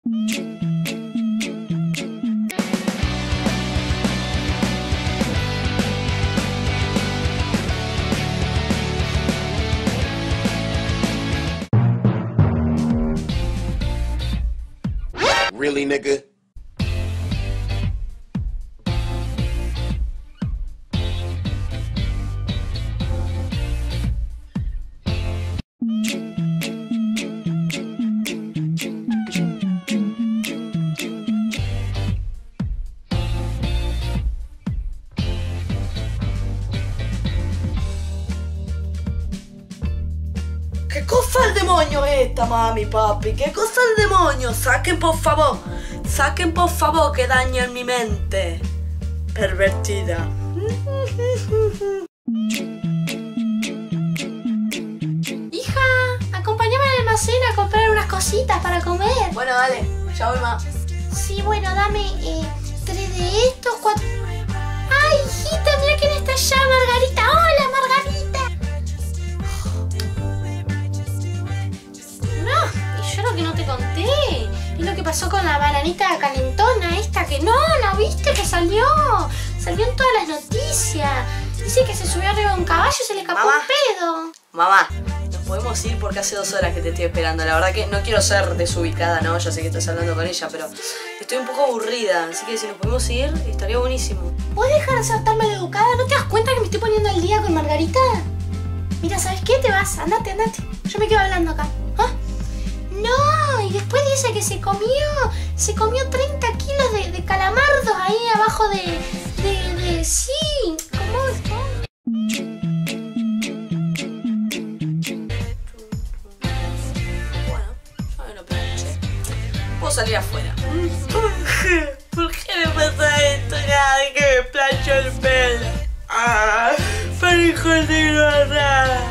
Really, nigga? ¿Qué cosa del demonio es esta, mami, papi? ¿Qué cosa del demonio? Saquen por favor, que dañan mi mente pervertida. Hija, acompáñame al almacén a comprar unas cositas para comer. Bueno, dale, ya voy más. Sí, bueno, dame 3 de estos, 4... ¡Ay, hijita, mira quién está allá, Margarita! ¡Hola, Margarita! No, y yo lo que no te conté es lo que pasó con la bananita calentona esta que no viste que salió en todas las noticias. Dice que se subió arriba de un caballo y se le escapó un pedo. Mamá, nos podemos ir porque hace 2 horas que te estoy esperando. La verdad que no quiero ser desubicada, ¿no? Ya sé que estás hablando con ella, pero estoy un poco aburrida. Así que si nos podemos ir, estaría buenísimo. ¿Puedes dejar de ser tan maleducada? ¿No te das cuenta que me estoy poniendo al día con Margarita? Mira, ¿sabes qué? Te vas, andate. Yo me quedo hablando acá. ¿Ah? No, y después dice que se comió 30 kilos de calamardos ahí abajo de sí, ¿cómo es? Bueno, pero che, puedo salir afuera. ¿Por qué me pasa esto cada vez que me plancho el pelo? Para hijos de ignorar.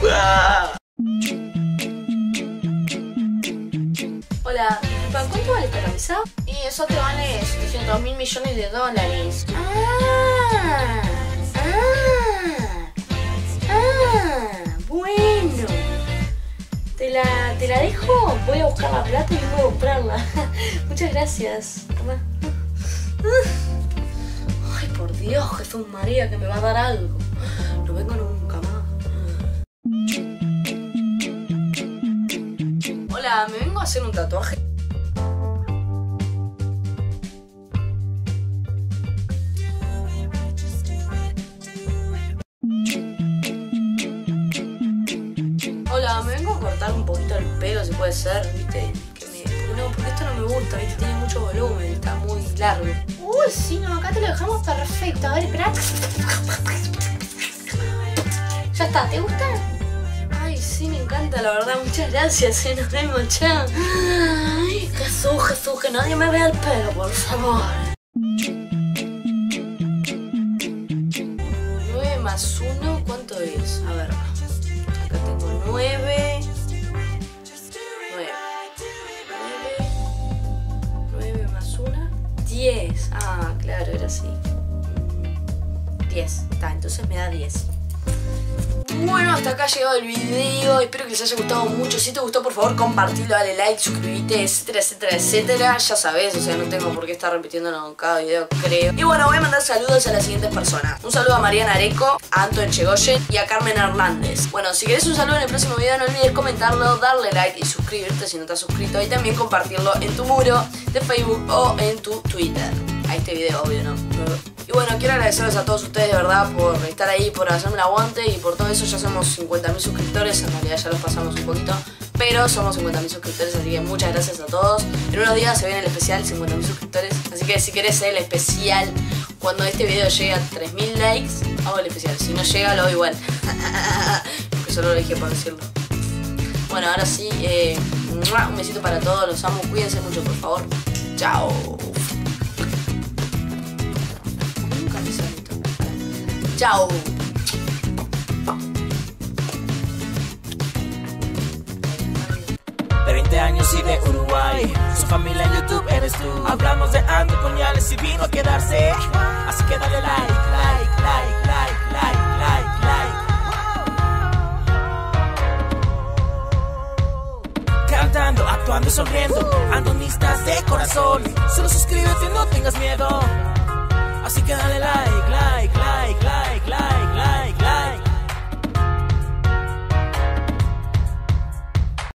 Hola, ¿para cuánto vale esta camisa? Y eso te vale 700.000 millones de dólares. Bueno. ¿Te la dejo? Voy a buscar la plata y voy a comprarla. Muchas gracias. Toma. Ay, por Dios, Jesús María, que me va a dar algo. No vengo nunca más. Hola, me vengo a hacer un tatuaje. Hola, me vengo a cortar un poquito el pelo, si puede ser, ¿viste? No, porque esto no me gusta, ¿viste? Tiene mucho volumen, está muy largo. Uy, sí, no, acá te lo dejamos perfecto. A ver, espera. Ya está, ¿te gusta? Ay, sí, me encanta, la verdad, muchas gracias, nos vemos, chao. Ay, Jesús, que nadie me vea el pelo, por favor. 9 más 1, ¿cuánto es? A ver, acá tengo 9 más 1, 10. Ah, claro, era así. 10, está, entonces me da 10. Bueno, hasta acá ha llegado el video, espero que les haya gustado mucho. Si te gustó, por favor, compartilo, dale like, suscríbete, etcétera. Ya sabes, o sea, no tengo por qué estar repitiéndolo en cada video, creo. Y bueno, voy a mandar saludos a las siguientes personas. Un saludo a Mariana Areco, a Anton Chegoyen y a Carmen Hernández. Bueno, si querés un saludo en el próximo video, no olvides comentarlo, darle like y suscribirte si no te has suscrito. Y también compartirlo en tu muro de Facebook o en tu Twitter. A este video, obvio, ¿no? Y bueno, quiero agradecerles a todos ustedes de verdad por estar ahí, por hacerme el aguante y por todo eso. Ya somos 50.000 suscriptores, en realidad ya los pasamos un poquito, pero somos 50.000 suscriptores, así que muchas gracias a todos. En unos días se viene el especial 50.000 suscriptores, así que si querés el especial, cuando este video llegue a 3.000 likes, hago el especial. Si no llega, lo hago igual. Porque solo lo dije por decirlo. Bueno, ahora sí, un besito para todos, los amo, cuídense mucho, por favor. Chao. Chao. De 20 años y de Uruguay, su familia en YouTube eres tú. Hablamos de Ando Puñales y vino a quedarse. Así que dale like. Cantando, actuando, sonriendo, andonistas de corazón. Solo suscríbete, no tengas miedo. Así que dale